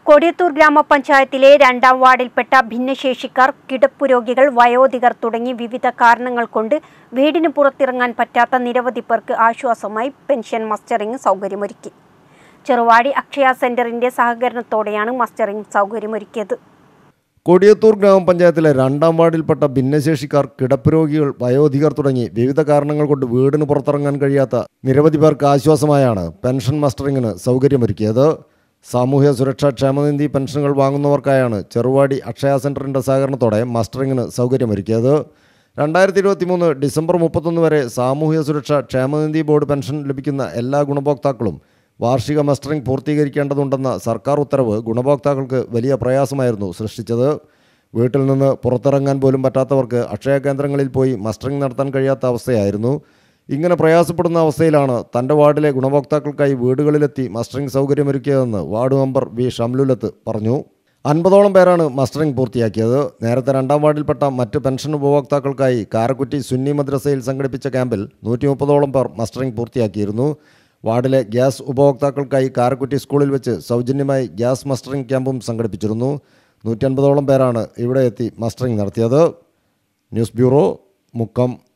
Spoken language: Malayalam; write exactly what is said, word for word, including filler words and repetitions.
കൊടിയത്തൂർ ഗ്രാമപഞ്ചായത്തിലെ രണ്ടാം വാർഡിൽപ്പെട്ട ഭിന്നശേഷിക്കാർ, കിടപ്പുരോഗികൾ, വയോധികർ തുടങ്ങി വിവിധ കാരണങ്ങൾ കൊണ്ട് വീടിന് പുറത്തിറങ്ങാൻ പറ്റാത്ത നിരവധി പേർക്ക് ആശ്വാസമായി പെൻഷൻ മസ്റ്ററിംഗ് സൗകര്യമൊരുക്കി. ചെറുവാടി അക്ഷയ സെന്ററിന്റെ സഹകരണത്തോടെയാണ് മസ്റ്ററിംഗ് സൗകര്യമൊരുക്കിയത്. കൊടിയത്തൂർ ഗ്രാമപഞ്ചായത്തിലെ രണ്ടാം വാർഡിൽപ്പെട്ട ഭിന്നശേഷിക്കാർ, കിടപ്പുരോഗികൾ, വയോധികർ തുടങ്ങി വിവിധ കാരണങ്ങൾ കൊണ്ട് വീടിന് പുറത്തിറങ്ങാൻ കഴിയാത്ത നിരവധി പേർക്ക് ആശ്വാസമായാണ് പെൻഷൻ മസ്റ്ററിംഗിന് സൗകര്യമൊരുക്കിയത്. സാമൂഹ്യ സുരക്ഷാ ക്ഷേമനിധി പെൻഷനുകൾ വാങ്ങുന്നവർക്കായാണ് ചെറുവാടി അക്ഷയ സെന്ററിന്റെ സഹകരണത്തോടെ മസ്റ്ററിംഗിന് സൗകര്യമൊരുക്കിയത്. രണ്ടായിരത്തി ഇരുപത്തി മൂന്ന് ഡിസംബർ മുപ്പത്തൊന്ന് വരെ സാമൂഹ്യ സുരക്ഷാ ക്ഷേമനിധി ബോർഡ് പെൻഷൻ ലഭിക്കുന്ന എല്ലാ ഗുണഭോക്താക്കളും വാർഷിക മസ്റ്ററിംഗ് പൂർത്തീകരിക്കേണ്ടതുണ്ടെന്ന സർക്കാർ ഉത്തരവ് ഗുണഭോക്താക്കൾക്ക് വലിയ പ്രയാസമായിരുന്നു സൃഷ്ടിച്ചത്. വീട്ടിൽ നിന്ന് പുറത്തിറങ്ങാൻ പോലും പറ്റാത്തവർക്ക് അക്ഷയ കേന്ദ്രങ്ങളിൽ പോയി മസ്റ്ററിംഗ് നടത്താൻ കഴിയാത്ത അവസ്ഥയായിരുന്നു. ഇങ്ങനെ പ്രയാസപ്പെടുന്ന അവസ്ഥയിലാണ് തൻ്റെ വാർഡിലെ ഗുണഭോക്താക്കൾക്കായി വീടുകളിലെത്തി മസ്റ്ററിംഗ് സൗകര്യമൊരുക്കിയതെന്ന് വാർഡ് മെമ്പർ വി ഷംലുലത്ത് പറഞ്ഞു. അൻപതോളം പേരാണ് മസ്റ്ററിംഗ് പൂർത്തിയാക്കിയത്. നേരത്തെ രണ്ടാം വാർഡിൽപ്പെട്ട മറ്റ് പെൻഷൻ ഉപഭോക്താക്കൾക്കായി കാരക്കുറ്റി സുന്നി മദ്രസയിൽ സംഘടിപ്പിച്ച ക്യാമ്പിൽ നൂറ്റി മുപ്പതോളം പേർ മസ്റ്ററിംഗ് പൂർത്തിയാക്കിയിരുന്നു. വാർഡിലെ ഗ്യാസ് ഉപഭോക്താക്കൾക്കായി കാരക്കുറ്റി സ്കൂളിൽ വെച്ച് സൗജന്യമായി ഗ്യാസ് മസ്റ്ററിംഗ് ക്യാമ്പും സംഘടിപ്പിച്ചിരുന്നു. നൂറ്റി അൻപതോളം പേരാണ് ഇവിടെ എത്തി മസ്റ്ററിംഗ് നടത്തിയത്. News bureau, Mukkam.